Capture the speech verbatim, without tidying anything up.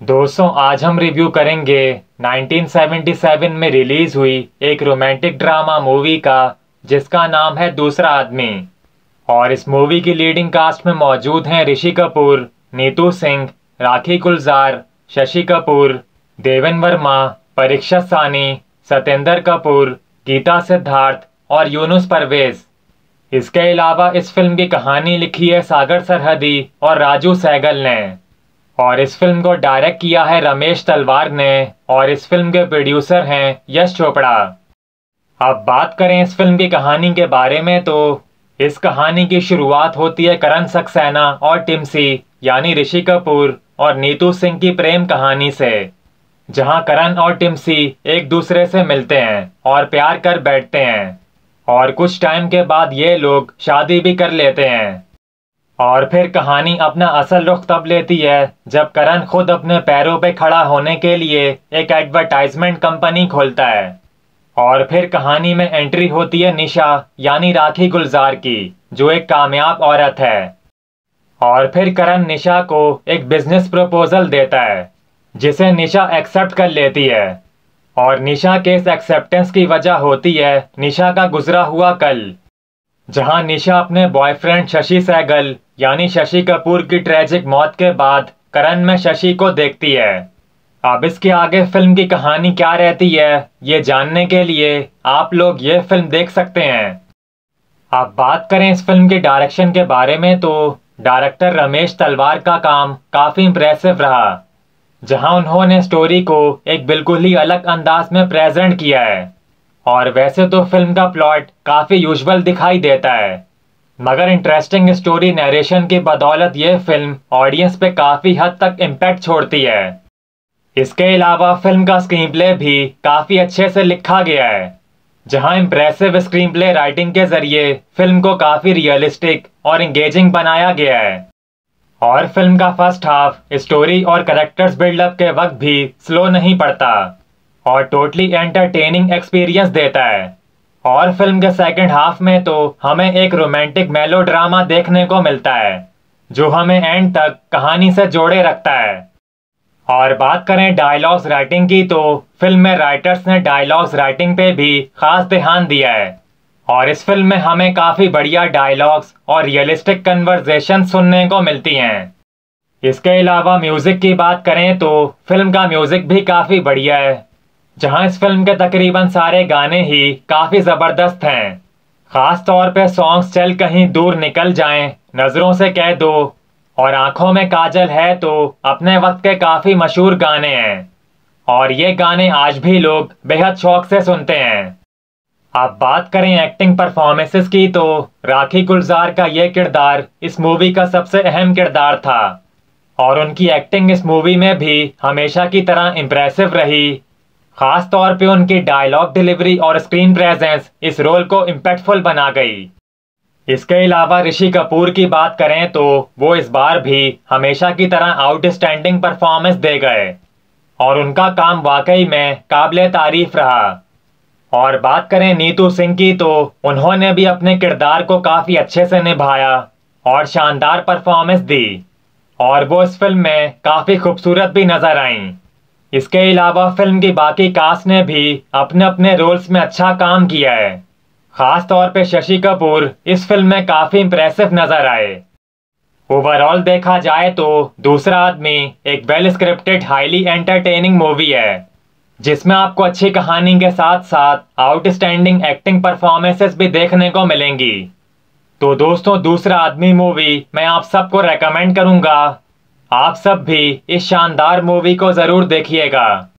दोस्तों, आज हम रिव्यू करेंगे नाइनटीन सेवेंटी सेवन में रिलीज हुई एक रोमांटिक ड्रामा मूवी का जिसका नाम है दूसरा आदमी। और इस मूवी की लीडिंग कास्ट में मौजूद हैं ऋषि कपूर, नीतू सिंह, राखी गुलजार, शशि कपूर, देवन वर्मा, परीक्षा सानी, सतेंद्र कपूर, गीता सिद्धार्थ और यूनुस परवेज। इसके अलावा इस फिल्म की कहानी लिखी है सागर सरहदी और राजू सहगल ने, और इस फिल्म को डायरेक्ट किया है रमेश तलवार ने, और इस फिल्म के प्रोड्यूसर हैं यश चोपड़ा। अब बात करें इस फिल्म की कहानी के बारे में तो इस कहानी की शुरुआत होती है करण सक्सेना और टिम्सी यानी ऋषि कपूर और नीतू सिंह की प्रेम कहानी से, जहां करण और टिम्सी एक दूसरे से मिलते हैं और प्यार कर बैठते हैं, और कुछ टाइम के बाद ये लोग शादी भी कर लेते हैं। और फिर कहानी अपना असल रुख तब लेती है जब करण खुद अपने पैरों पे खड़ा होने के लिए एक एडवर्टाइजमेंट कंपनी खोलता है। और फिर कहानी में एंट्री होती है निशा यानी राखी गुलजार की, जो एक कामयाब औरत है। और फिर करण निशा को एक बिजनेस प्रपोजल देता है जिसे निशा एक्सेप्ट कर लेती है। और निशा के इस एक्सेप्टेंस की वजह होती है निशा का गुजरा हुआ कल, जहां निशा अपने बॉयफ्रेंड शशि सहगल यानी शशि कपूर की ट्रेजिक मौत के बाद करण में शशि को देखती है। अब इसके आगे फिल्म की कहानी क्या रहती है ये जानने के लिए आप लोग ये फिल्म देख सकते हैं। अब बात करें इस फिल्म के डायरेक्शन के बारे में तो डायरेक्टर रमेश तलवार का काम काफ़ी इम्प्रेसिव रहा, जहां उन्होंने स्टोरी को एक बिल्कुल ही अलग अंदाज में प्रेजेंट किया है। और वैसे तो फिल्म का प्लॉट काफ़ी यूजुअल दिखाई देता है, मगर इंटरेस्टिंग स्टोरी नरेशन की बदौलत ये फिल्म ऑडियंस पे काफ़ी हद तक इम्पैक्ट छोड़ती है। इसके अलावा फिल्म का स्क्रीन प्ले भी काफ़ी अच्छे से लिखा गया है, जहां इम्प्रेसिव स्क्रीन प्ले राइटिंग के जरिए फिल्म को काफ़ी रियलिस्टिक और इंगेजिंग बनाया गया है। और फिल्म का फर्स्ट हाफ स्टोरी और कैरेक्टर्स बिल्डअप के वक्त भी स्लो नहीं पड़ता और टोटली एंटरटेनिंग एक्सपीरियंस देता है। और फिल्म के सेकंड हाफ में तो हमें एक रोमांटिक मेलोड्रामा देखने को मिलता है जो हमें एंड तक कहानी से जोड़े रखता है। और बात करें डायलॉग्स राइटिंग की तो फिल्म में राइटर्स ने डायलॉग्स राइटिंग पे भी खास ध्यान दिया है, और इस फिल्म में हमें काफ़ी बढ़िया डायलॉग्स और रियलिस्टिक कन्वर्सेशन सुनने को मिलती हैं। इसके अलावा म्यूज़िक की बात करें तो फिल्म का म्यूज़िक भी काफ़ी बढ़िया है, जहां इस फिल्म के तकरीबन सारे गाने ही काफ़ी ज़बरदस्त हैं। ख़ास तौर पे सॉन्ग्स चल कहीं दूर निकल जाएं, नज़रों से कह दो और आंखों में काजल है तो अपने वक्त के काफ़ी मशहूर गाने हैं, और ये गाने आज भी लोग बेहद शौक से सुनते हैं। अब बात करें एक्टिंग परफॉर्मेंसेस की तो राखी गुलजार का ये किरदार इस मूवी का सबसे अहम किरदार था, और उनकी एक्टिंग इस मूवी में भी हमेशा की तरह इम्प्रेसिव रही। खास तौर पे उनकी डायलॉग डिलीवरी और स्क्रीन प्रेजेंस इस रोल को इम्पैक्टफुल बना गई। इसके अलावा ऋषि कपूर की बात करें तो वो इस बार भी हमेशा की तरह आउटस्टैंडिंग परफॉर्मेंस दे गए, और उनका काम वाकई में काबिले तारीफ रहा। और बात करें नीतू सिंह की तो उन्होंने भी अपने किरदार को काफ़ी अच्छे से निभाया और शानदार परफॉर्मेंस दी, और वो इस फिल्म में काफ़ी खूबसूरत भी नजर आईं। इसके अलावा फिल्म की बाकी कास्ट ने भी अपने अपने रोल्स में अच्छा काम किया है। खास तौर पे शशि कपूर इस फिल्म में काफ़ी इम्प्रेसिव नजर आए। ओवरऑल देखा जाए तो दूसरा आदमी एक well scripted highly entertaining movie है, जिसमें आपको अच्छी कहानी के साथ साथ आउटस्टैंडिंग एक्टिंग परफॉर्मेंसेस भी देखने को मिलेंगी। तो दोस्तों, दूसरा आदमी मूवी मैं आप सबको रेकमेंड करूंगा। आप सब भी इस शानदार मूवी को ज़रूर देखिएगा।